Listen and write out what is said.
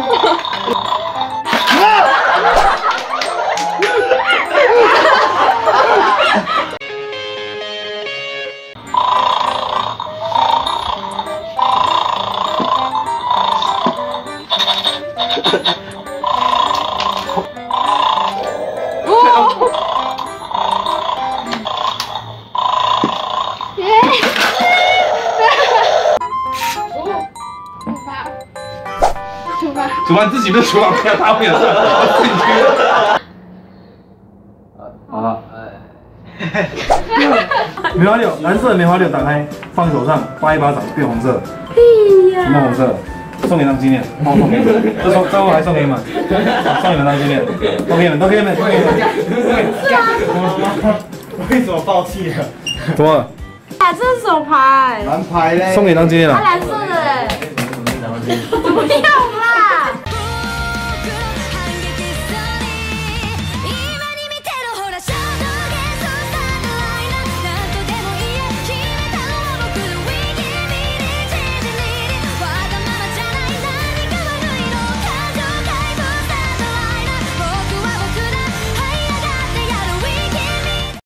厨房自己的厨房不要他不要这，我自己去。好了，梅花六，蓝色的梅花六打开，放手上，发一巴掌变红色。 屁呀！ 什么红色？送你当纪念，帮我送给你们。最后还送给你们，送你们当纪念，都给你们，都给你们。 为什么爆气了？ 怎么了？ 哎，这是手牌。 蓝牌嘞。 送给你当纪念了。 蓝色的嘞。不要啦！